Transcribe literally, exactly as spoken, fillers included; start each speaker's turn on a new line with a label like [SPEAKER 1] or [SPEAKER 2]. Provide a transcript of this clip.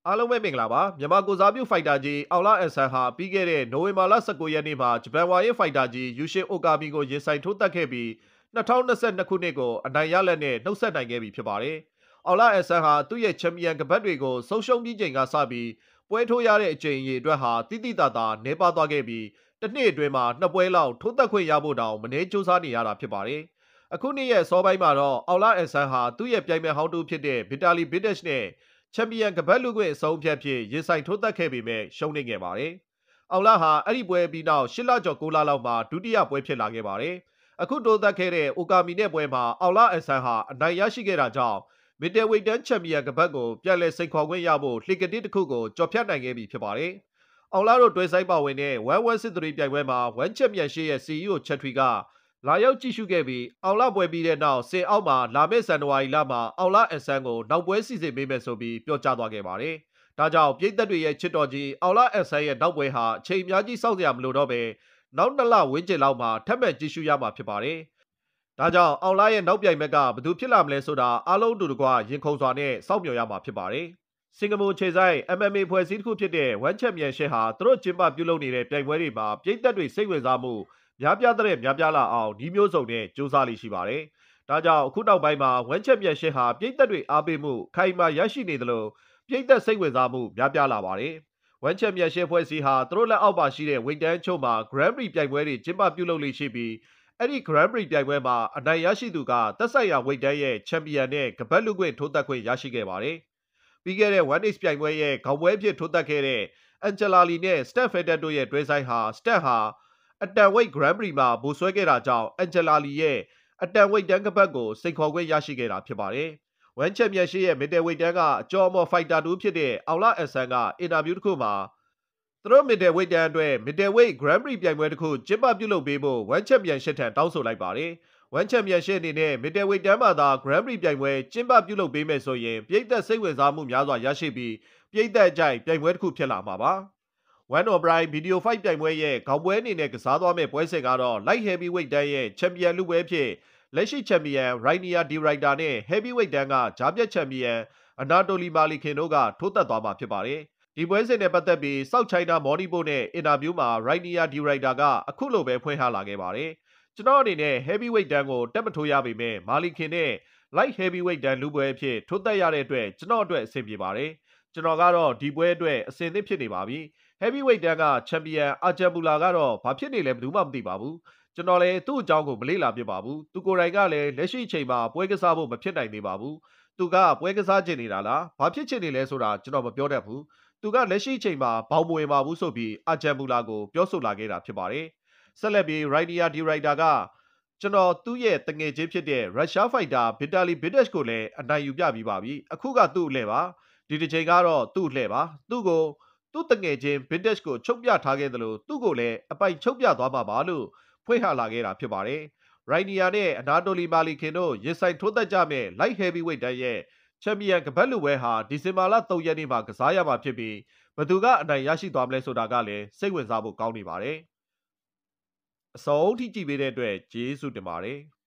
[SPEAKER 1] အားလုံးပဲမင်္ဂလာပါမြန်မာကိုစားပြုဖိုက်တာကြီးအောင်လာအန်ဆန်ဟာပြီးခဲ့တဲ့နိုဝင်ဘာလ၁၉ရက်နေ့မှာဂျပန်ဝါရင်ဖိုက်တာကြီးယူရှင်အိုကာမီကိုရင်ဆိုင်ထိုးတက်ခဲ့ပြီး၂၀၂၂ခုနှစ်ကိုအနိုင်ရလက်နဲ့နှုတ်ဆက်နိုင်ခဲ့ပြီဖြစ်ပါတယ်။အောင်လာအန်ဆန်ဟာသူ့ရဲ့ချန်ပီယံကပတ်တွေကိုဆုံးရှုံးပြီးချိန်ကစပြီးပွဲထိုးရတဲ့အချိန်အရေအတွက်ဟာတိတိတသာနှဲပါသွားခဲ့ပြီးတစ်နှစ်အတွင်းမှာနှစ်ပွဲလောက်ထိုးတက်ခွင့်ရဖို့တောင်မနှဲစူးစမ်းနေရတာဖြစ်ပါတယ်။အခုနှစ်ရဲ့စောပိုင်းမှာတော့အောင်လာအန်ဆန်ဟာသူ့ရဲ့ပြိုင်မဲ့ဟောင်းတူဖြစ်တဲ့ဗီတာလီဘစ်ဒက်ချ်နဲ့ချန်ပီယံကပတ်လူခွင့်အဆုံးအဖြတ်ဖြစ်ရင်ဆိုင်ထိုးသက်ခဲ့ပေမဲ့ရှုံးနေခဲ့ပါတယ်။အောင်လာဟာအဲ့ဒီပွဲပြီးနောက်၈လကျော်၉လလောက်မှာဒုတိယပွဲဖြစ်လာခဲ့ပါတယ်။အခုတိုးသက်ခဲ့တဲ့အိုကာမီနဲ့ပွဲမှာအောင်လာအန်ဆန်ဟာအနိုင်ရရှိခဲ့တာကြောင့်မစ်တယ်ဝိတ်တန်းချန်ပီယံကပတ်ကိုပြန်လည်စိန်ခေါ်ခွင့်ရဖို့လှေကတစ်တစ်ခုကိုကြော်ဖြတ်နိုင်ခဲ့ပြီဖြစ်ပါတယ်။အောင်လာတို့တွဲဆိုင်ပါဝင်တဲ့ဝမ်ဝမ်စစ်တရီပြိုင်ပွဲမှာဝမ်ချန်ပီယံရှစ်ရဲ့ စီ အီ အို ချက်ထွီကလာရောက်ကြည့်ရှုခဲ့ပြီးအောင်လာပွဲပြီးတဲ့နောက်စင်အောက်မှာလာမယ့်ဇန်နဝါရီလမှာအောင်လာအန်ဆန်ကိုနောက်ပွဲစီစဉ်ပေးမယ်ဆိုပြီးပြောကြားသွားခဲ့ပါတယ်။ဒါကြောင့်ပြည်သက်တွေရဲ့ချစ်တော်ကြီးအောင်လာအန်ဆန်ရဲ့နောက်ပွဲဟာအချိန်အများကြီးစောင့်စရာမလိုတော့ပဲနောက်နှစ်လဝန်းကျင်လောက်မှာထပ်မံကြည့်ရှုရမှာဖြစ်ပါတယ်။ဒါကြောင့်အောင်လာရဲ့နောက်ပြိုင်ဘက်ကဘယ်သူဖြစ်လာမလဲဆိုတာအားလုံးတူတကွရင်ခုန်စွာနဲ့စောင့်မျှော်ရမှာဖြစ်ပါတယ်။စင်ကာပူခြေဆိုင် အမ် အမ် အေ ဖွဲ့စည်းတစ်ခုဖြစ်တဲ့ဝမ်ချန်ပီယံရှစ်ဟာသူတို့ကျင်းပပြုလုပ်နေတဲ့ပြိုင်ပွဲတွေမှာပြည်သက်တွေစိတ်ဝင်စားမှုများပြားတဲ့များပြားလာအောင်ဒီမျိုးစုံနဲ့စူးစမ်းလိရှိပါတယ်။ဒါကြောင့်အခုနောက်ပိုင်းမှာဝမ်ချန်ပီယံရှစ်ဟာပြည်သက်တွေအားပေးမှုခိုင်မာရရှိနေသလိုပြည်သက်စိတ်ဝင်စားမှုများပြားလာပါတယ်။ဝမ်ချန်ပီယံရှစ်ဖွဲ့စည်းဟာသူတို့လက်အောက်ပါရှိတဲ့ဝိတ်တန်းချို့မှာ Grand Prix ပြိုင်ပွဲတွေကျင်းပပြုလုပ်လိရှိပြီးအဲ့ဒီ Grand Prix ပြိုင်ပွဲမှာအနိုင်ရရှိသူကသက်ဆိုင်ရာဝိတ်တန်းရဲ့ချန်ပီယံနဲ့ကပတ်လူခွင့်ထိုးသက်ခွင့်ရရှိခဲ့ပါတယ်။ပြီးခဲ့တဲ့ one X ပြိုင်ပွဲရဲ့ခေါင်းပွဲအဖြစ်ထိုးသက်ခဲ့တဲ့အန်ဂျလာလီနဲ့စတက်ဖက်တက်တို့ရဲ့တွဲဆိုင်ဟာစတက်ဟာအတန်ဝိတ် Grand Prix မှာဘူဆွဲခဲ့တာကြောင့်အန်ဂျလာလီရဲ့အတန်ဝိတ်တန်းကပတ်ကိုစိန်ခေါ်ခွင့်ရရှိခဲ့တာဖြစ်ပါတယ်။ဝမ်ချန်ပီယံရှစ်ရဲ့မစ်တယ်ဝိတ်တန်းကအကျော်အမော်ဖိုက်တာတူဖြစ်တဲ့အောင်လာအန်ဆန်ကအင်တာဗျူးတစ်ခုမှာသူတို့မစ်တယ်ဝိတ်တန်းအတွက်မစ်တယ်ဝိတ် Grand Prix ပြိုင်ပွဲတစ်ခုကျင်းပပြုလုပ်ပေးဖို့ဝမ်ချန်ပီယံရှစ်ထံတောင်းဆိုလိုက်ပါတယ်။ဝမ်ချန်ပီယံရှစ်အနေနဲ့မစ်တယ်ဝိတ်တန်းမှာသာ Grand Prix ပြိုင်ပွဲကျင်းပပြုလုပ်ပေးမယ်ဆိုရင်ပြည်သက်စိတ်ဝင်စားမှုများစွာရရှိပြီးပြည်သက်အကြိုက်ပြိုင်ပွဲတစ်ခုဖြစ်လာမှာပါ။ One of Prime Video Fight ပြိုင်ပွဲရဲ့ခေါင်းပွဲအနေနဲ့ကစားသွားမယ့်ပွဲစဉ်ကတော့ Light Heavyweight တန်းရဲ့ချန်ပီယံလူပွဲဖြစ်လက်ရှိချန်ပီယံ Rainier De Ruyter နဲ့ Heavyweight တန်းကကြားပြတ်ချန်ပီယံ Anatoly Malikin တို့ကထိုးသက်သွားမှာဖြစ်ပါတယ်။ဒီပွဲစဉ်နဲ့ပတ်သက်ပြီး South China Morning Post နဲ့အင်တာဗျူးမှာ Rainier De Ruyter ကအခုလိုပဲဖွင့်ဟလာခဲ့ပါတယ်။ကျွန်တော်အနေနဲ့ Heavyweight တန်းကိုတက်မထိုးရပေမဲ့ Malikin နဲ့ Light Heavyweight တန်းလူပွဲအဖြစ်ထိုးသက်ရတဲ့အတွက်ကျွန်တော်အတွက်အဆင်ပြေပါတယ်။ကျွန်တော်ကတော့ဒီပွဲအတွက်အဆင်သင့်ဖြစ်နေပါပြီ။ Heavyweight တန်းကချန်ပီယံအာဂျန်ဘူလာကတော့ဘာဖြစ်နေလဲဘယ်သူမှမသိပါဘူး။ကျွန်တော်လည်းသူ့အကြောင်းကိုမလေ့လာပြပါဘူး။သူကိုယ်တိုင်ကလည်းလက်ရှိအချိန်မှာပွဲကစားဖို့မဖြစ်နိုင်သေးပါဘူး။သူကပွဲကစားချင်နေတာလား။ဘာဖြစ်ချင်နေလဲဆိုတာကျွန်တော်မပြောတတ်ဘူး။သူကလက်ရှိအချိန်မှာဘောင်မဝင်ပါဘူးဆိုပြီးအာဂျန်ဘူလာကိုပြောဆိုလာခဲ့တာဖြစ်ပါတယ်။ဆက်လက်ပြီး Rainier De Ruyter ကကျွန်တော်သူ့ရဲ့တငယ်ချင်းဖြစ်တဲ့ရုရှားဖိုက်တာဗီတာလီဘစ်ဒက်ချ်ကိုလည်းအနိုင်ယူပြပြီးပါပြီ။အခုကသူ့အလှည့်ပါ။ဒီတစ်ချိန်ကတော့သူ့အလှည့်ပါ။သူ့ကိုသူ့တငယ်ချင်းဘစ်ဒက်ချ်ကိုချုပ်ပြထားခဲ့သလိုသူ့ကိုလည်းအပိုင်ချုပ်ပြသွားမှာပါလို့ဖွင့်ဟလာခဲ့တာဖြစ်ပါတယ်။ Rainier နဲ့ Anatoly Malikin တို့ရင်ဆိုင်ထိုးသက်ကြမဲ့ Light Heavyweight တန်းရဲ့ချန်ပီယံကပတ်လူပွဲဟာဒီဇင်ဘာလ၃ရက်နေ့မှာကစားရမှာဖြစ်ပြီးဘယ်သူကအနိုင်ရရှိသွားမလဲဆိုတာကလည်းစိတ်ဝင်စားဖို့ကောင်းနေပါတယ်။အဆုံးထိကြည့်ပေးတဲ့အတွက်ကျေးဇူးတင်ပါတယ်။